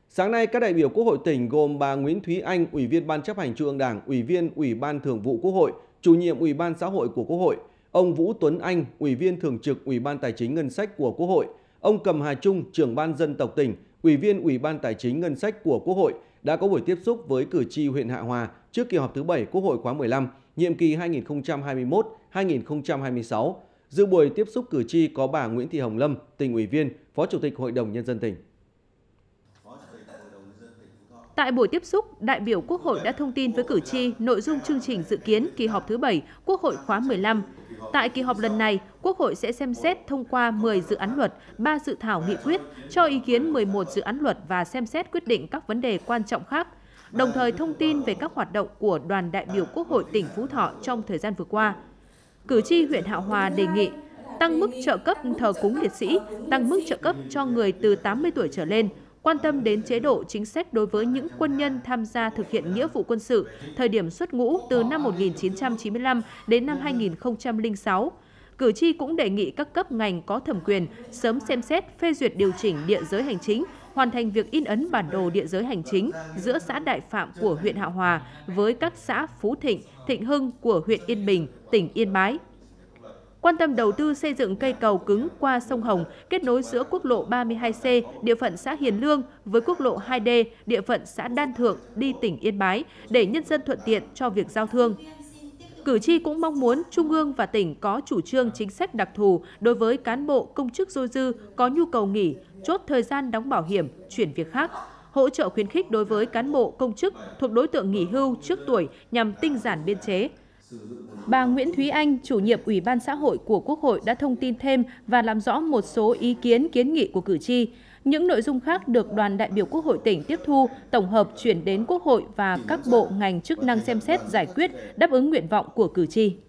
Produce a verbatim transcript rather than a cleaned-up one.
Sáng nay, các đại biểu Quốc hội tỉnh gồm bà Nguyễn Thúy Anh, Ủy viên Ban Chấp hành Trung ương Đảng, Ủy viên Ủy ban Thường vụ Quốc hội, Chủ nhiệm Ủy ban Xã hội của Quốc hội, ông Vũ Tuấn Anh, Ủy viên Thường trực Ủy ban Tài chính Ngân sách của Quốc hội, ông Cầm Hà Trung, Trưởng ban Dân tộc tỉnh, Ủy viên Ủy ban Tài chính Ngân sách của Quốc hội đã có buổi tiếp xúc với cử tri huyện Hạ Hòa trước kỳ họp thứ bảy Quốc hội khóa mười lăm, nhiệm kỳ hai nghìn không trăm hai mươi mốt đến hai nghìn không trăm hai mươi sáu. Dự buổi tiếp xúc cử tri có bà Nguyễn Thị Hồng Lâm, tỉnh ủy viên, Phó Chủ tịch Hội đồng Nhân dân tỉnh. Tại buổi tiếp xúc, đại biểu Quốc hội đã thông tin với cử tri nội dung chương trình dự kiến kỳ họp thứ bảy Quốc hội khóa mười lăm. Tại kỳ họp lần này, Quốc hội sẽ xem xét thông qua mười dự án luật, ba dự thảo nghị quyết, cho ý kiến mười một dự án luật và xem xét quyết định các vấn đề quan trọng khác, đồng thời thông tin về các hoạt động của đoàn đại biểu Quốc hội tỉnh Phú Thọ trong thời gian vừa qua. Cử tri huyện Hạ Hòa đề nghị tăng mức trợ cấp thờ cúng liệt sĩ, tăng mức trợ cấp cho người từ tám mươi tuổi trở lên, quan tâm đến chế độ chính sách đối với những quân nhân tham gia thực hiện nghĩa vụ quân sự thời điểm xuất ngũ từ năm một nghìn chín trăm chín mươi lăm đến năm hai nghìn không trăm lẻ sáu. Cử tri cũng đề nghị các cấp ngành có thẩm quyền sớm xem xét phê duyệt điều chỉnh địa giới hành chính, hoàn thành việc in ấn bản đồ địa giới hành chính giữa xã Đại Phạm của huyện Hạ Hòa với các xã Phú Thịnh, Thịnh Hưng của huyện Yên Bình, tỉnh Yên Bái. Quan tâm đầu tư xây dựng cây cầu cứng qua sông Hồng kết nối giữa quốc lộ ba mươi hai C địa phận xã Hiền Lương với quốc lộ hai D địa phận xã Đan Thượng đi tỉnh Yên Bái để nhân dân thuận tiện cho việc giao thương. Cử tri cũng mong muốn Trung ương và tỉnh có chủ trương chính sách đặc thù đối với cán bộ công chức dôi dư có nhu cầu nghỉ, chốt thời gian đóng bảo hiểm, chuyển việc khác, hỗ trợ khuyến khích đối với cán bộ công chức thuộc đối tượng nghỉ hưu trước tuổi nhằm tinh giản biên chế. Bà Nguyễn Thúy Anh, chủ nhiệm Ủy ban Xã hội của Quốc hội đã thông tin thêm và làm rõ một số ý kiến kiến nghị của cử tri. Những nội dung khác được đoàn đại biểu Quốc hội tỉnh tiếp thu, tổng hợp chuyển đến Quốc hội và các bộ ngành chức năng xem xét giải quyết, đáp ứng nguyện vọng của cử tri.